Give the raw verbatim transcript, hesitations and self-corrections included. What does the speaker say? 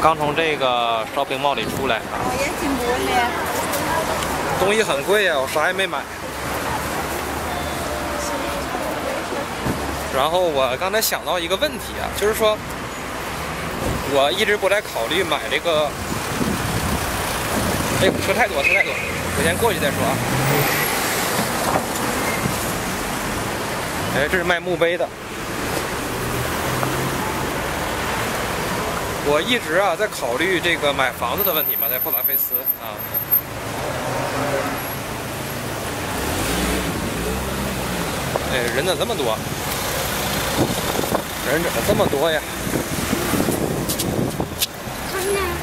刚从这个 shopping mall 里出来啊，东西很贵啊，我啥也没买。然后我刚才想到一个问题啊，就是说，我一直不在考虑买这个。哎，车太多，车太多，我先过去再说啊。哎，这是卖墓碑的。我一直啊在考虑这个买房子的问题嘛，在布达佩斯啊。哎，人怎么这么多？人怎么这么多呀？